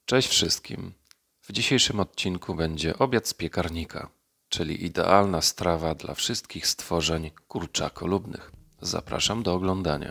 Cześć wszystkim. W dzisiejszym odcinku będzie obiad z piekarnika, czyli idealna strawa dla wszystkich stworzeń kurczakolubnych. Zapraszam do oglądania.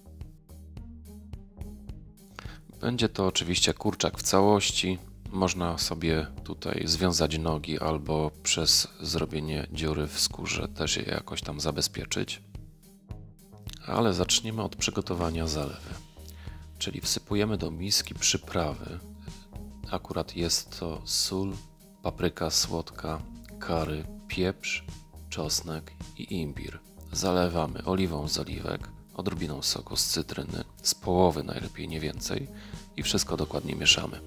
Będzie to oczywiście kurczak w całości. Można sobie tutaj związać nogi albo przez zrobienie dziury w skórze też je jakoś tam zabezpieczyć. Ale zaczniemy od przygotowania zalewy. Czyli wsypujemy do miski przyprawy. Akurat jest to sól, papryka słodka, curry, pieprz, czosnek i imbir. Zalewamy oliwą z oliwek, odrobiną soku z cytryny, z połowy najlepiej, nie więcej, i wszystko dokładnie mieszamy.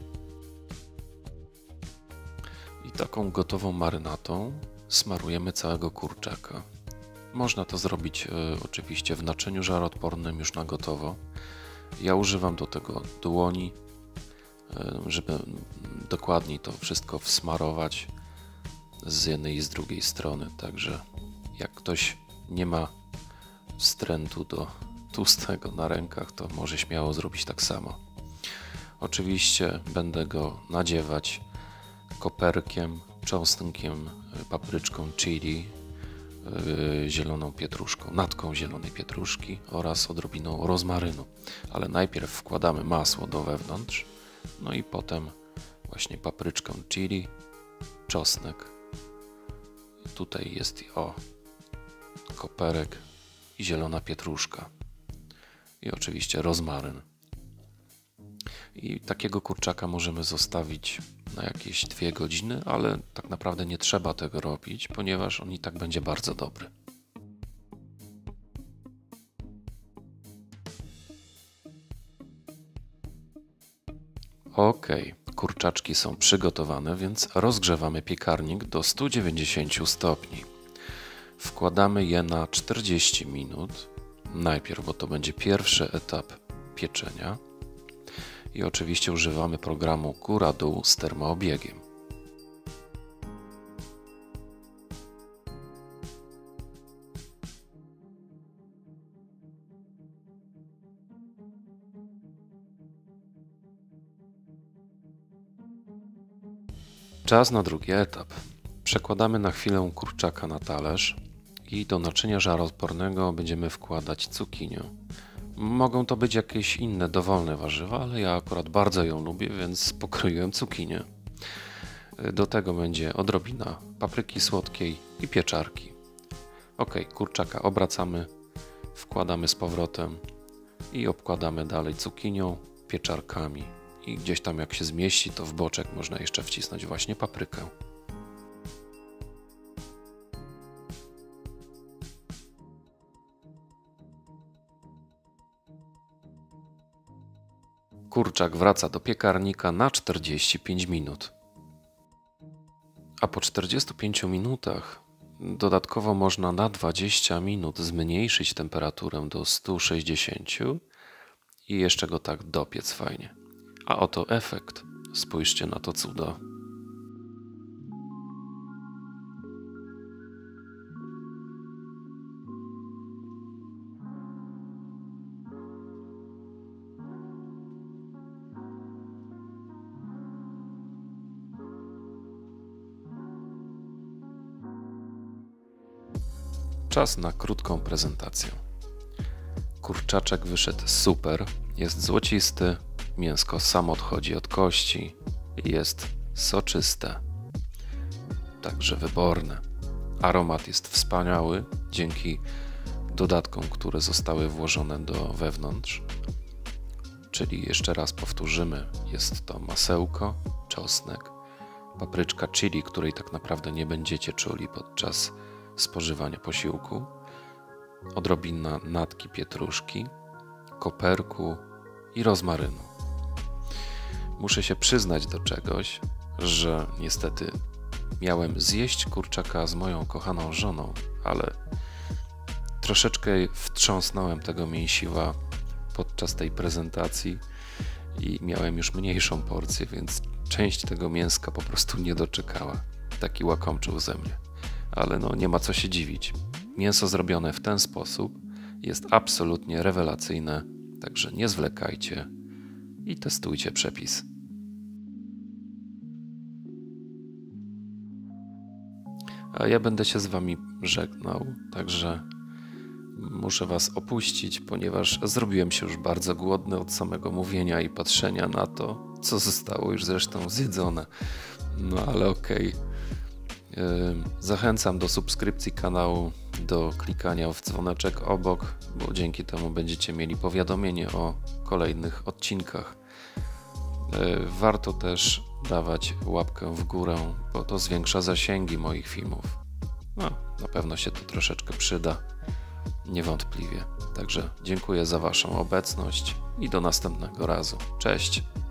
I taką gotową marynatą smarujemy całego kurczaka. Można to zrobić oczywiście w naczyniu żaroodpornym już na gotowo. Ja używam do tego dłoni, żeby dokładniej to wszystko wsmarować z jednej i z drugiej strony. Także jak ktoś nie ma wstrętu do tłustego na rękach, to może śmiało zrobić tak samo. Oczywiście będę go nadziewać koperkiem, czosnkiem, papryczką chili, zieloną pietruszką, natką zielonej pietruszki oraz odrobiną rozmarynu. Ale najpierw wkładamy masło do wewnątrz, no i potem właśnie papryczkę chili, czosnek. Tutaj jest koperek i zielona pietruszka. I oczywiście rozmaryn. I takiego kurczaka możemy zostawić na jakieś 2 godziny, ale tak naprawdę nie trzeba tego robić, ponieważ on i tak będzie bardzo dobry. Ok, kurczaczki są przygotowane, więc rozgrzewamy piekarnik do 190 stopni. Wkładamy je na 40 minut. Najpierw, bo to będzie pierwszy etap pieczenia. I oczywiście używamy programu góra-dół z termoobiegiem. Czas na drugi etap. Przekładamy na chwilę kurczaka na talerz i do naczynia żaroodpornego będziemy wkładać cukinię. Mogą to być jakieś inne dowolne warzywa, ale ja akurat bardzo ją lubię, więc pokroiłem cukinię. Do tego będzie odrobina papryki słodkiej i pieczarki. Ok, kurczaka obracamy, wkładamy z powrotem i obkładamy dalej cukinią, pieczarkami. I gdzieś tam jak się zmieści, to w boczek można jeszcze wcisnąć właśnie paprykę. Kurczak wraca do piekarnika na 45 minut. A po 45 minutach dodatkowo można na 20 minut zmniejszyć temperaturę do 160 i jeszcze go tak dopiec fajnie. A oto efekt. Spójrzcie na to cudo. Czas na krótką prezentację. Kurczaczek wyszedł super, jest złocisty, mięsko samo odchodzi od kości i jest soczyste, także wyborne. Aromat jest wspaniały dzięki dodatkom, które zostały włożone do wewnątrz. Czyli jeszcze raz powtórzymy, jest to masełko, czosnek, papryczka chili, której tak naprawdę nie będziecie czuli podczas spożywania posiłku, odrobina natki pietruszki, koperku i rozmarynu. Muszę się przyznać do czegoś, że niestety miałem zjeść kurczaka z moją kochaną żoną, ale troszeczkę wtrząsnąłem tego mięsiwa podczas tej prezentacji i miałem już mniejszą porcję, więc część tego mięska po prostu nie doczekała. Taki łakomczył ze mnie. Ale no nie ma co się dziwić. Mięso zrobione w ten sposób jest absolutnie rewelacyjne, także nie zwlekajcie i testujcie przepis. A ja będę się z Wami żegnał, także muszę Was opuścić, ponieważ zrobiłem się już bardzo głodny od samego mówienia i patrzenia na to, co zostało już zresztą zjedzone. No ale okej. Zachęcam do subskrypcji kanału, do klikania w dzwoneczek obok, bo dzięki temu będziecie mieli powiadomienie o kolejnych odcinkach. Warto też dawać łapkę w górę, bo to zwiększa zasięgi moich filmów. No, na pewno się to troszeczkę przyda, niewątpliwie. Także dziękuję za Waszą obecność i do następnego razu. Cześć!